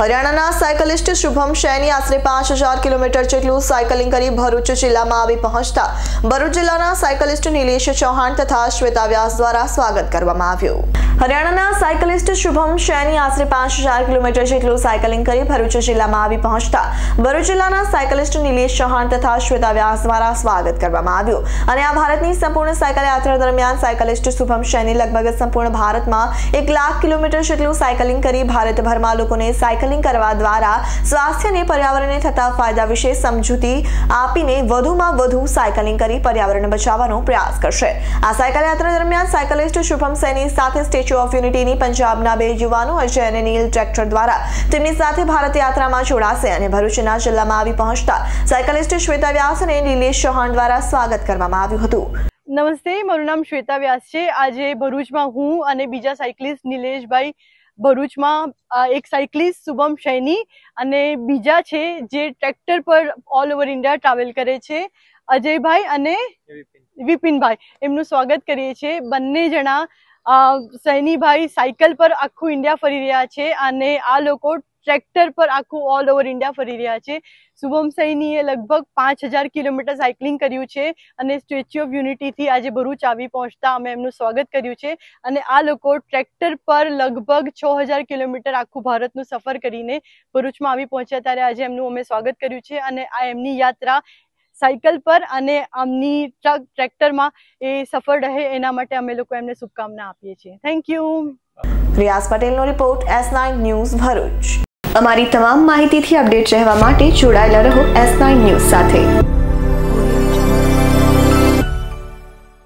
હરિયાણાના સાયકલિસ્ટ શુભમ શૈની આશરે 5000 કિલોમીટર જેટલું સાયકલિંગ કરી ભરૂચ જિલ્લામાં આવી પહોંચતા ભરૂચ જિલ્લાના સાયકલિસ્ટ નિલેશ ચૌહાણ તથા શ્વેતા વ્યાસ દ્વારા સ્વાગત કરવામાં આવ્યું। હરિયાણાના સાયકલિસ્ટ શુભમ શૈની આશરે 5000 કિલોમીટર જેટલું સાયકલિંગ કરી ભરૂચ જિલ્લામાં આવી પહોંચતા ભરૂચ જિલ્લાના સાયકલિસ્ટ નિલેશ ચૌહાણ તથા શ્વેતા વ્યાસ દ્વારા સ્વાગત કરવામાં આવ્યું અને આ ભારતની સંપૂર્ણ સાયકલ યાત્રા દરમિયાન સાયકલિસ્ટ શુભમ શૈની લગભગ સંપૂર્ણ ભારતમાં 1 લાખ કિલોમીટર જેટલું સાયકલિંગ કરી ભારતભરમાં લોકોને સાયકલિંગ કરવા દ્વારા સ્વાસ્થ્ય અને પર્યાવરણને થતા ફાયદા વિશે સમજૂતી આપીને વધુમાં વધુ સાયકલિંગ કરી પર્યાવરણ બચાવવાનો પ્રયાસ કરશે। આ સાયકલ યાત્રા દરમિયાન સાયકલિસ્ટ શુભમ શૈની સાથે સ્ટેચ્યુ ઓફ યુનિટીની પંજાબના 2 યુવાનો અજય અને નીલ ટ્રેક્ટર દ્વારા તેમની સાથે ભારત યાત્રામાં જોડાશે અને ભરૂચના જિલ્લામાં આવી પહોંચતા સાયકલિસ્ટ શ્વેતા વ્યાસ અને નિલેશ ચૌહાણ દ્વારા સ્વાગત કરવામાં આવ્યું હતું। નમસ્તે, મારું નામ શ્વેતા વ્યાસ છે। આજે ભરૂચમાં હું અને બીજા સાયકલિસ્ટ નિલેશભાઈ, ભરૂચમાં એક સાયકલિસ્ટ શુભમ શૈની અને બીજા છે જે ટ્રેક્ટર પર ઓલ ઓવર ઇન્ડિયા ટ્રાવેલ કરે છે, અજયભાઈ અને વિપિનભાઈ, એમનું સ્વાગત કરીએ છીએ। બંને જણા શૈનીભાઈ સાયકલ પર આખું ઇન્ડિયા ફરી રહ્યા છે અને આ લોકો ટ્રેક્ટર પર આખું ઓલ ઓવર ઇન્ડિયા ફરી રહ્યા છે। શુભમ શૈનીએ લગભગ 5000 કિલોમીટર સાયકલિંગ કર્યું છે અને સ્ટેચ્યુ ઓફ યુનિટીથી આજે ભરૂચ આવી પહોંચતા અમે એમનું સ્વાગત કર્યું છે અને આ લોકો ટ્રેક્ટર પર લગભગ 6000 કિલોમીટર આખું ભારતનું સફર કરીને ભરૂચમાં આવી પહોંચ્યા, ત્યારે આજે એમનું અમે સ્વાગત કર્યું છે અને આ એમની યાત્રા સાયકલ પર અને આમની ટ્રેક્ટરમાં એ સફળ રહે એના માટે અમે લોકો એમને શુભકામના આપીએ છીએ। Thank you. રિયાઝ પટેલનો રિપોર્ટ, S9 ન્યૂઝ ભરૂચ। અમારી તમામ માહિતીથી અપડેટ રહેવા માટે જોડાયેલા રહો S9 ન્યૂઝ સાથે।